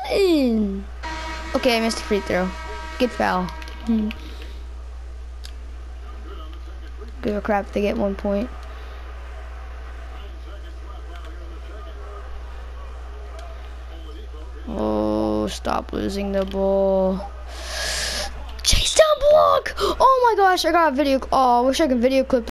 Okay, I missed a free throw. Good foul. Give a crap if they get 1 point. Oh, stop losing the ball. Chase down block! Oh my gosh, I got a video. Oh, I wish I could video clip